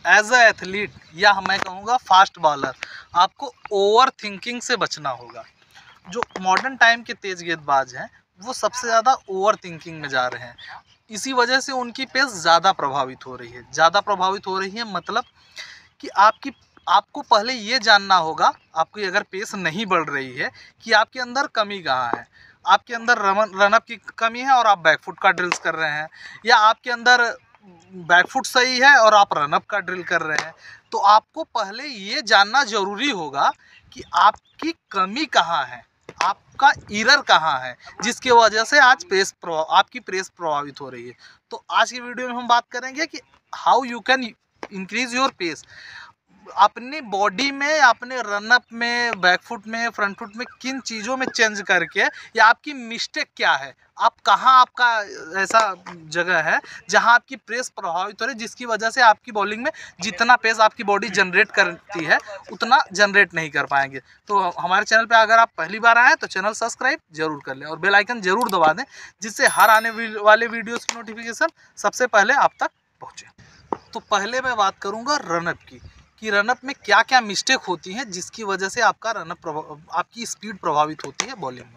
As a athlete या मैं कहूँगा फास्ट बॉलर, आपको ओवर थिंकिंग से बचना होगा। जो मॉडर्न टाइम के तेज गेंदबाज हैं वो सबसे ज़्यादा ओवर थिंकिंग में जा रहे हैं, इसी वजह से उनकी पेस ज़्यादा प्रभावित हो रही है। ज़्यादा प्रभावित हो रही है मतलब कि आपको पहले ये जानना होगा, आपकी अगर पेस नहीं बढ़ रही है, कि आपके अंदर कमी कहाँ है। आपके अंदर रनअप की कमी है और आप बैकफुट का ड्रिल्स कर रहे हैं, या आपके अंदर बैकफुट सही है और आप रनअप का ड्रिल कर रहे हैं। तो आपको पहले ये जानना ज़रूरी होगा कि आपकी कमी कहाँ है, आपका एरर कहाँ है, जिसकी वजह से आज आपकी पेस प्रभावित हो रही है। तो आज की वीडियो में हम बात करेंगे कि how you can increase your pace. अपनी बॉडी में, अपने रनअप में, बैकफुट में, फ्रंट फुट में किन चीज़ों में चेंज करके, या आपकी मिस्टेक क्या है, आप कहाँ, आपका ऐसा जगह है जहाँ आपकी प्रेस प्रभावित हो रही है, जिसकी वजह से आपकी बॉलिंग में जितना पेस आपकी बॉडी जनरेट करती है उतना जनरेट नहीं कर पाएंगे। तो हमारे चैनल पे अगर आप पहली बार आए तो चैनल सब्सक्राइब जरूर कर लें और बेल आइकन जरूर दबा दें, जिससे हर आने वाले वीडियोज़ की नोटिफिकेशन सबसे पहले आप तक पहुँचे। तो पहले मैं बात करूँगा रनअप की, कि रनअप में क्या क्या मिस्टेक होती हैं जिसकी वजह से आपका आपकी स्पीड प्रभावित होती है बॉलिंग में।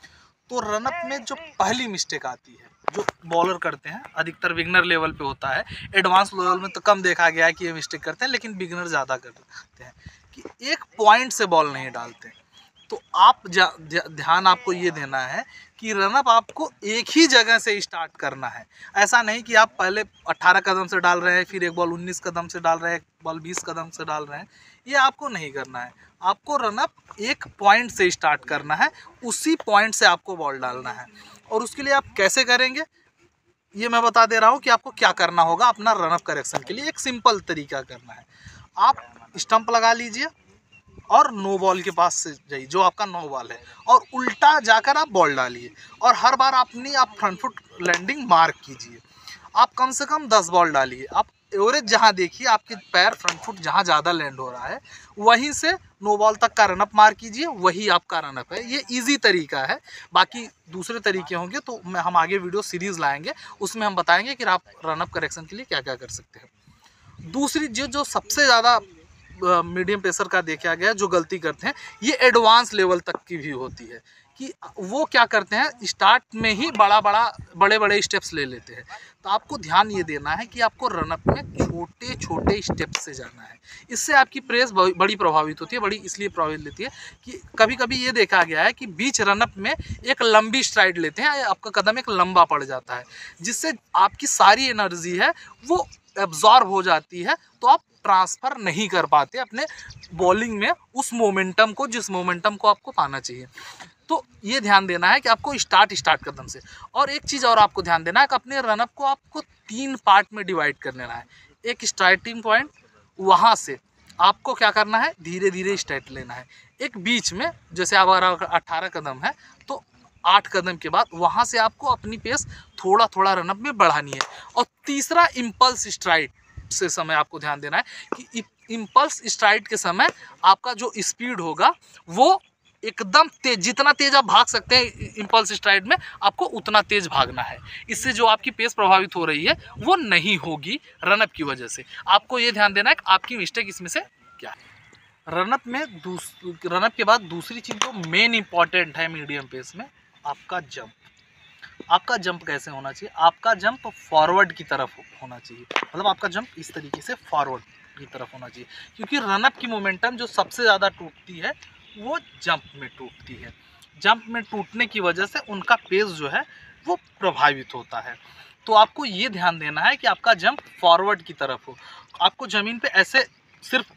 तो रनअप में जो पहली मिस्टेक आती है, जो बॉलर करते हैं, अधिकतर बिगनर लेवल पे होता है, एडवांस लेवल में तो कम देखा गया है कि ये मिस्टेक करते हैं, लेकिन बिगनर ज़्यादा करते हैं कि एक पॉइंट से बॉल नहीं डालते। तो आप ध्यान आपको ये देना है कि रनअप आपको एक ही जगह से स्टार्ट करना है। ऐसा नहीं कि आप पहले 18 कदम से डाल रहे हैं, फिर एक बॉल 19 कदम से डाल रहे हैं, एक बॉल 20 कदम से डाल रहे हैं, ये आपको नहीं करना है। आपको रनअप एक पॉइंट से स्टार्ट करना है, उसी पॉइंट से आपको बॉल डालना है। और उसके लिए आप कैसे करेंगे ये मैं बता दे रहा हूँ कि आपको क्या करना होगा। अपना रनअप करेक्शन के लिए एक सिंपल तरीका करना है। आप स्टंप लगा लीजिए और नो बॉल के पास से जाइए, जो आपका नो बॉल है, और उल्टा जाकर आप बॉल डालिए, और हर बार आप फ्रंट फुट लैंडिंग मार्क कीजिए। आप कम से कम 10 बॉल डालिए। आप एवरेज जहां देखिए आपके पैर फ्रंट फुट जहां ज़्यादा लैंड हो रहा है, वहीं से नो बॉल तक का रनअप मार्क कीजिए, वही आपका रनअप है। ये इजी तरीका है। बाकी दूसरे तरीके होंगे तो हम आगे वीडियो सीरीज़ लाएंगे, उसमें हम बताएंगे कि आप रनअप करेक्शन के लिए क्या क्या कर सकते हैं। दूसरी जो सबसे ज़्यादा मीडियम पेसर का देखा गया जो गलती करते हैं, ये एडवांस लेवल तक की भी होती है, कि वो क्या करते हैं, स्टार्ट में ही बड़े बड़े स्टेप्स ले लेते हैं। तो आपको ध्यान ये देना है कि आपको रनअप में छोटे छोटे स्टेप्स से जाना है। इससे आपकी प्रेस बड़ी प्रभावित होती है। बड़ी इसलिए प्रभावित लेती है कि कभी कभी ये देखा गया है कि बीच रनअप में एक लंबी स्ट्राइड लेते हैं, आपका कदम एक लंबा पड़ जाता है, जिससे आपकी सारी एनर्जी है वो एब्जॉर्ब हो जाती है, तो आप ट्रांसफ़र नहीं कर पाते अपने बॉलिंग में उस मोमेंटम को, जिस मोमेंटम को आपको पाना चाहिए। तो ये ध्यान देना है कि आपको स्टार्ट कदम से। और एक चीज़ और आपको ध्यान देना है कि अपने रनअप को आपको 3 पार्ट में डिवाइड कर लेना है। एक स्टार्टिंग पॉइंट, वहाँ से आपको क्या करना है, धीरे धीरे स्टार्ट लेना है। एक बीच में, जैसे अगर 18 कदम है तो 8 कदम के बाद वहाँ से आपको अपनी पेस थोड़ा थोड़ा रनअप में बढ़ानी है। और तीसरा, इम्पल्स स्ट्राइड से समय आपको ध्यान देना है कि इम्पल्स स्ट्राइड के समय आपका जो स्पीड होगा वो एकदम तेज, जितना तेज आप भाग सकते हैं इम्पल्स स्ट्राइड में, आपको उतना तेज भागना है। इससे जो आपकी पेस प्रभावित हो रही है वो नहीं होगी रनअप की वजह से। आपको ये ध्यान देना है कि आपकी मिस्टेक इसमें से क्या है। रनअप के बाद दूसरी चीज़ जो मेन इंपॉर्टेंट है मीडियम पेस में, आपका जंप। आपका जंप कैसे होना चाहिए, आपका जंप फॉरवर्ड की तरफ होना चाहिए। मतलब आपका जंप इस तरीके से फॉरवर्ड की तरफ होना चाहिए, क्योंकि रनअप की मोमेंटम जो सबसे ज़्यादा टूटती है वो जंप में टूटती है। जंप में टूटने की वजह से उनका पेस जो है वो प्रभावित होता है। तो आपको ये ध्यान देना है कि आपका जंप फॉरवर्ड की तरफ हो। आपको ज़मीन पे ऐसे सिर्फ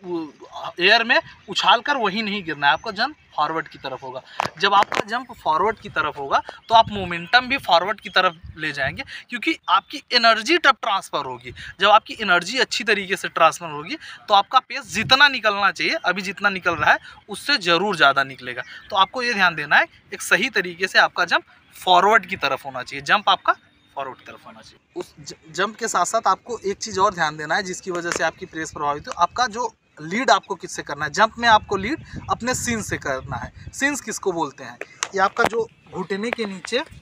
एयर में उछाल कर वही नहीं गिरना है, आपका जंप फॉरवर्ड की तरफ होगा। जब आपका जंप फॉरवर्ड की तरफ होगा तो आप मोमेंटम भी फॉरवर्ड की तरफ ले जाएंगे, क्योंकि आपकी एनर्जी तब ट्रांसफ़र होगी। जब आपकी एनर्जी अच्छी तरीके से ट्रांसफ़र होगी तो आपका पेस जितना निकलना चाहिए, अभी जितना निकल रहा है उससे ज़रूर ज़्यादा निकलेगा। तो आपको ये ध्यान देना है एक सही तरीके से आपका जंप फॉरवर्ड की तरफ होना चाहिए, जंप आपका फॉरवर्ड की तरफ होना चाहिए। उस जंप के साथ साथ आपको एक चीज़ और ध्यान देना है जिसकी वजह से आपकी प्रेस प्रभावित हो। आपका जो लीड आपको किससे करना है, जंप में आपको लीड अपने सीन से करना है। सीन्स किसको बोलते हैं, ये आपका जो घुटने के नीचे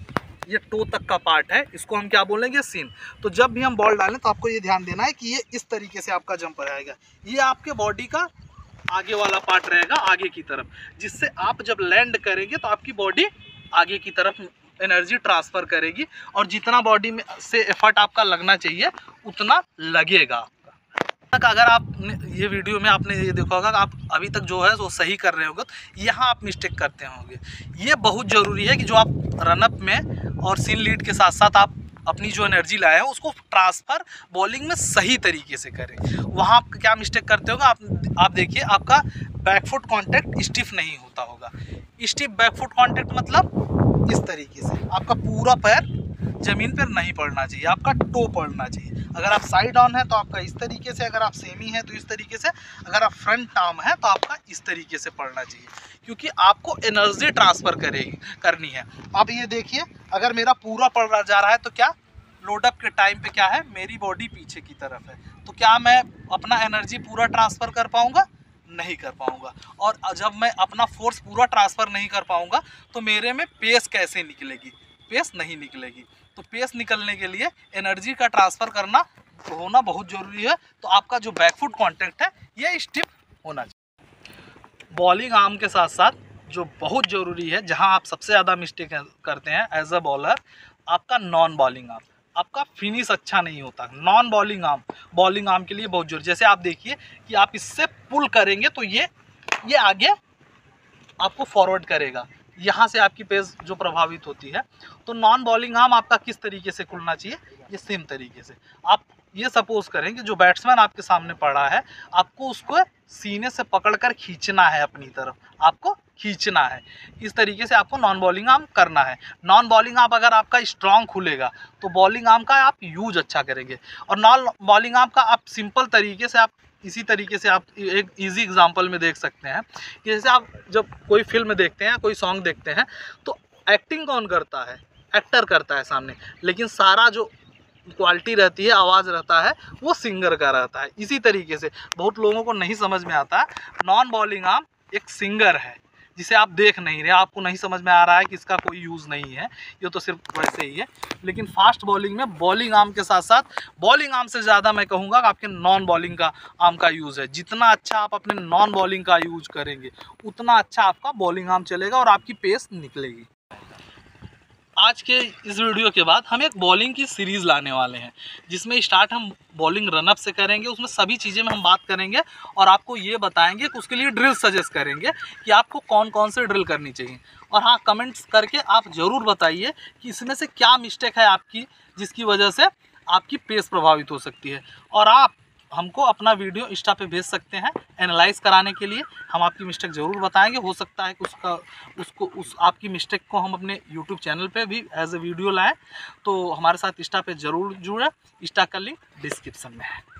ये टो तक का पार्ट है, इसको हम क्या बोलेंगे, सीन। तो जब भी हम बॉल डालें तो आपको ये ध्यान देना है कि ये इस तरीके से आपका जंप आएगा, ये आपके बॉडी का आगे वाला पार्ट रहेगा आगे की तरफ, जिससे आप जब लैंड करेंगे तो आपकी बॉडी आगे की तरफ एनर्जी ट्रांसफ़र करेगी और जितना बॉडी में से एफर्ट आपका लगना चाहिए उतना लगेगा आपका। तक अगर आप ये वीडियो में आपने ये देखा होगा कि आप अभी तक जो है वो सही कर रहे होंगे, तो यहाँ आप मिस्टेक करते होंगे। ये बहुत ज़रूरी है कि जो आप रनअप में और सीन लीड के साथ साथ आप अपनी जो एनर्जी लाए हैं उसको ट्रांसफ़र बॉलिंग में सही तरीके से करें। वहाँ आप क्या मिस्टेक करते होगा, आप देखिए आपका बैकफुट कांटेक्ट स्टिफ नहीं होता होगा। स्टिफ बैकफुट कांटेक्ट मतलब इस तरीके से आपका पूरा पैर ज़मीन पर नहीं पड़ना चाहिए, आपका टो पड़ना चाहिए। अगर आप साइड ऑन है तो आपका इस तरीके से, अगर आप सेमी है तो इस तरीके से, अगर आप फ्रंट आर्म है तो आपका इस तरीके से पड़ना चाहिए, क्योंकि आपको एनर्जी ट्रांसफ़र करनी है। अब ये देखिए, अगर मेरा पूरा पड़ जा रहा है तो क्या लोडअप के टाइम पे क्या है, मेरी बॉडी पीछे की तरफ है, तो क्या मैं अपना एनर्जी पूरा ट्रांसफ़र कर पाऊँगा, नहीं कर पाऊँगा। और जब मैं अपना फोर्स पूरा ट्रांसफ़र नहीं कर पाऊँगा तो मेरे में पेस कैसे निकलेगी, पेस नहीं निकलेगी। तो पेस निकलने के लिए एनर्जी का ट्रांसफ़र करना होना बहुत ज़रूरी है। तो आपका जो बैकफुट कांटेक्ट है ये स्टिफ होना चाहिए। बॉलिंग आर्म के साथ साथ जो बहुत ज़रूरी है, जहां आप सबसे ज़्यादा मिस्टेक करते हैं एज अ बॉलर, आपका नॉन बॉलिंग आर्म, आपका फिनिश अच्छा नहीं होता। नॉन बॉलिंग आर्म के लिए बहुत जरूरी। जैसे आप देखिए कि आप इससे पुल करेंगे तो ये आगे आपको फॉरवर्ड करेगा, यहाँ से आपकी पेस जो प्रभावित होती है। तो नॉन बॉलिंग आर्म आपका किस तरीके से खुलना चाहिए, ये सेम तरीके से। आप ये सपोज करें कि जो बैट्समैन आपके सामने पड़ा है, आपको उसको सीने से पकड़कर खींचना है, अपनी तरफ आपको खींचना है। इस तरीके से आपको नॉन बॉलिंग आर्म करना है। नॉन बॉलिंग आर्म अगर आपका स्ट्रॉन्ग खुलेगा तो बॉलिंग आर्म का आप यूज अच्छा करेंगे। और नॉन बॉलिंग आर्म का आप सिंपल तरीके से, आप इसी तरीके से आप एक इजी एग्जांपल में देख सकते हैं कि जैसे आप जब कोई फिल्म देखते हैं, कोई सॉन्ग देखते हैं, तो एक्टिंग कौन करता है, एक्टर करता है सामने, लेकिन सारा जो क्वालिटी रहती है, आवाज़ रहता है, वो सिंगर का रहता है। इसी तरीके से बहुत लोगों को नहीं समझ में आता, नॉन बॉलिंग आर्म एक सिंगर है जिसे आप देख नहीं रहे, आपको नहीं समझ में आ रहा है कि इसका कोई यूज़ नहीं है, ये तो सिर्फ वैसे ही है। लेकिन फास्ट बॉलिंग में बॉलिंग आर्म के साथ साथ बॉलिंग आर्म से ज़्यादा मैं कहूँगा कि आपके नॉन बॉलिंग का आर्म का यूज़ है। जितना अच्छा आप अपने नॉन बॉलिंग का यूज करेंगे उतना अच्छा आपका बॉलिंग आर्म चलेगा और आपकी पेस निकलेगी। आज के इस वीडियो के बाद हम एक बॉलिंग की सीरीज़ लाने वाले हैं, जिसमें स्टार्ट हम बॉलिंग रनअप से करेंगे। उसमें सभी चीज़ें में हम बात करेंगे और आपको ये बताएंगे कि उसके लिए ड्रिल सजेस्ट करेंगे कि आपको कौन कौन से ड्रिल करनी चाहिए। और हाँ, कमेंट्स करके आप ज़रूर बताइए कि इसमें से क्या मिस्टेक है आपकी, जिसकी वजह से आपकी पेस प्रभावित हो सकती है। और आप हमको अपना वीडियो इंस्टा पे भेज सकते हैं एनालाइज कराने के लिए। हम आपकी मिस्टेक ज़रूर बताएंगे, हो सकता है कि उस आपकी मिस्टेक को हम अपने यूट्यूब चैनल पे भी एज ए वीडियो लाएं। तो हमारे साथ इंस्टा पे ज़रूर जुड़े, इंस्टा का लिंक डिस्क्रिप्शन में है।